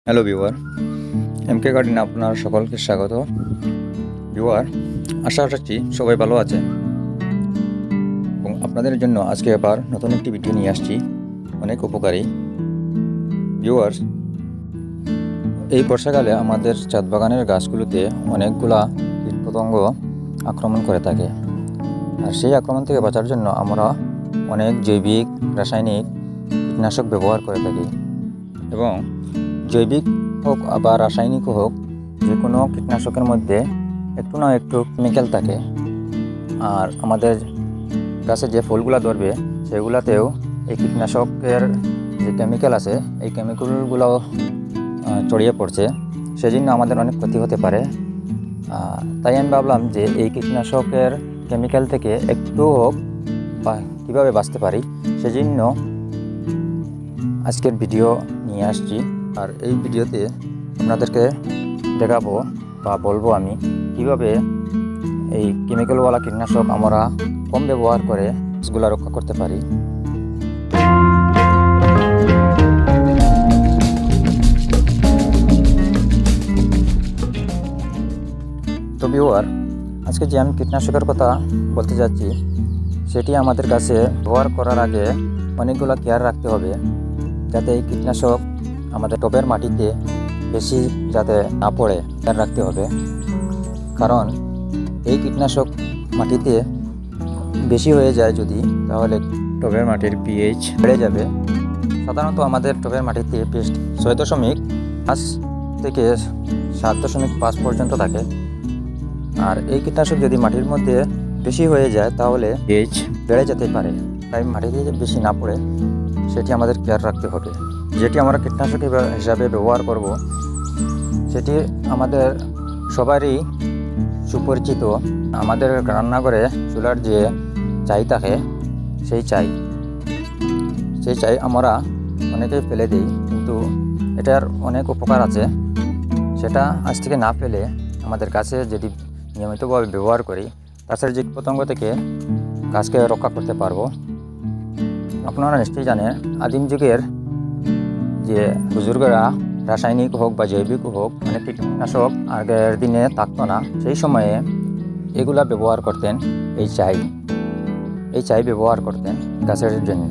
Hello viewer, এমকে গার্ডেনে আপনার সকলকে স্বাগত। ভিউয়ার, আশা রাখছি সবাই ভালো আছে এবং আপনাদের জন্য আজকে আবার নতুন একটি ভিডিও নিয়ে আসছি, অনেক উপকারী। ভিউয়ার, এই বর্ষাকালে আমাদের ছাদ বাগানের গাছগুলোতে অনেকগুলা কীটপতঙ্গ আক্রমণ করে থাকে, আর সেই আক্রমণ থেকে বাঁচার জন্য আমরা অনেক জৈবিক রাসায়নিক কীটনাশক ব্যবহার করে থাকি। এবং জৈবিক হোক বা রাসায়নিক হোক, যে কোনো কীটনাশকের মধ্যে একটু না একটু কেমিক্যাল থাকে, আর আমাদের গাছে যে ফুলগুলো ধরবে সেগুলাতেও এই কীটনাশকের যে কেমিক্যাল আছে এই কেমিক্যালগুলো ছড়িয়ে পড়ছে, সেজন্য আমাদের অনেক ক্ষতি হতে পারে। তাই আমি ভাবলাম যে এই কীটনাশকের কেমিক্যাল থেকে একটু হোক বা কীভাবে বাঁচতে পারি, সেজন্য আজকের ভিডিও নিয়ে আসছি। আর এই ভিডিওতে আপনাদেরকে দেখাবো বা বলবো আমি কিভাবে এই কেমিক্যালওয়ালা কীটনাশক আমরা কম ব্যবহার করে গাছগুলো রক্ষা করতে পারি। তো ভিউয়ার, আজকে যে আমি কীটনাশকের কথা বলতে যাচ্ছি সেটি আমাদের কাছে ব্যবহার করার আগে অনেকগুলো কেয়ার রাখতে হবে, যাতে এই কীটনাশক আমাদের টবের মাটিতে বেশি যাতে না পড়ে খেয়াল রাখতে হবে। কারণ এই কীটনাশক মাটিতে বেশি হয়ে যায় যদি, তাহলে টবের মাটির পিএইচ বেড়ে যাবে। সাধারণত আমাদের টবের মাটিতে পিএইচ 6.5 থেকে 7.5 পর্যন্ত থাকে, আর এই কীটনাশক যদি মাটির মধ্যে বেশি হয়ে যায় তাহলে পিএইচ বেড়ে যেতে পারে। তাই মাটিতে বেশি না পড়ে সেটি আমাদের খেয়াল রাখতে হবে। যেটি আমরা কীটনাশক হিসাবে ব্যবহার করব সেটি আমাদের সবারই সুপরিচিত। আমাদের রান্নাঘরে চুলার যে চাই থাকে সেই চাই আমরা অনেকেই ফেলে দিই, কিন্তু এটার অনেক উপকার আছে। সেটা আজ থেকে না ফেলে আমাদের গাছে যদি নিয়মিতভাবে ব্যবহার করি, গাছের যে পতঙ্গ থেকে গাছকে রক্ষা করতে পারবো। আপনারা নিশ্চয়ই জানেন, আদিম যুগের যে বুজুর্গরা রাসায়নিক হোক বা জৈবিক হোক অনেক কীটনাশক আগের দিনে থাকতো না, সেই সময়ে এগুলা ব্যবহার করতেন। এই চাই ব্যবহার করতেন গাছের জন্য,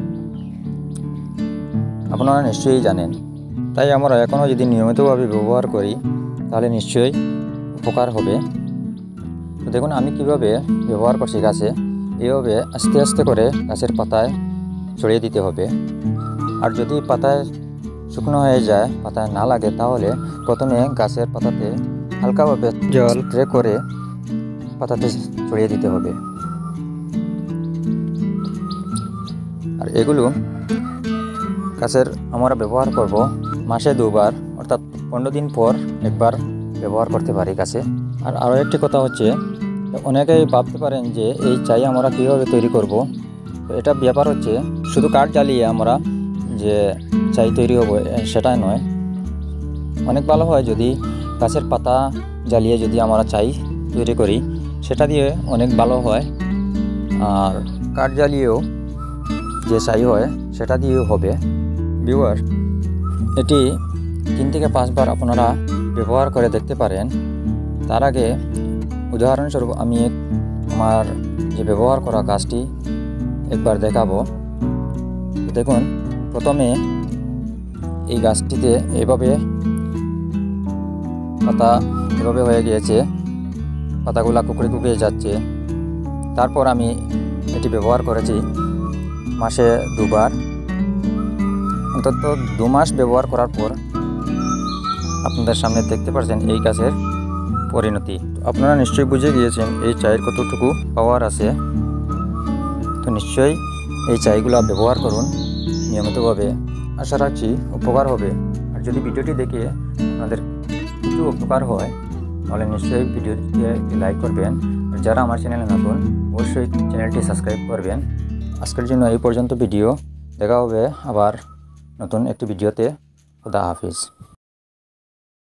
আপনারা নিশ্চয়ই জানেন। তাই আমরা এখনও যদি নিয়মিতভাবে ব্যবহার করি তাহলে নিশ্চয়ই উপকার হবে। তো দেখুন আমি কিভাবে ব্যবহার করছি গাছে। এইভাবে আস্তে আস্তে করে গাছের পাতায় ছড়িয়ে দিতে হবে। আর যদি পাতায় শুকনো হয়ে যায়, পাতায় না লাগে, তাহলে প্রথমে গাছের পাতাতে হালকাভাবে জল স্প্রে করে পাতাতে ছড়িয়ে দিতে হবে। আর এগুলো গাছের আমরা ব্যবহার করব মাসে 2 বার, অর্থাৎ 15 দিন পর একবার ব্যবহার করতে পারি গাছে। আর আরও একটি কথা হচ্ছে, অনেকেই ভাবতে পারেন যে এই চাই আমরা কীভাবে তৈরি করব। তো এটা ব্যাপার হচ্ছে, শুধু কাঠ জ্বালিয়ে আমরা যে চাই তৈরি হবে সেটাই নয়। অনেক ভালো হয় যদি গাছের পাতা জ্বালিয়ে যদি আমরা চাই তৈরি করি, সেটা দিয়ে অনেক ভালো হয়। আর কাঠ জ্বালিয়েও যে চাই হয় সেটা দিয়েও হবে। ভিউয়ার, এটি 3 থেকে 5 বার আপনারা ব্যবহার করে দেখতে পারেন। তার আগে উদাহরণস্বরূপ আমি আমার যে ব্যবহার করা গাছটি একবার দেখাবো। দেখুন, প্রথমে এই গাছটিতে এভাবে পাতা এভাবে হয়ে গিয়েছে, পাতাগুলা কুকড়ে যাচ্ছে। তারপর আমি এটি ব্যবহার করেছি মাসে 2 বার, অন্তত 2 মাস ব্যবহার করার পর আপনাদের সামনে দেখতে পাচ্ছেন এই গাছের পরিণতি। আপনারা নিশ্চয়ই বুঝে গিয়েছেন এই চায়ের কতটুকু পাওয়ার আছে। তো নিশ্চয়ই এই চাইগুলো ব্যবহার করুন নিয়মিতভাবে, আশা রাখছি উপকার হবে। আর যদি ভিডিওটি দেখে আপনাদের কিছু উপকার হয় তাহলে নিশ্চয়ই ভিডিওটিতে একটি লাইক করবেন। আর যারা আমার চ্যানেলে নতুন অবশ্যই চ্যানেলটি সাবস্ক্রাইব করবেন। আজকের জন্য এই পর্যন্ত ভিডিও, দেখা হবে আবার নতুন একটি ভিডিওতে। খুদা হাফিজ।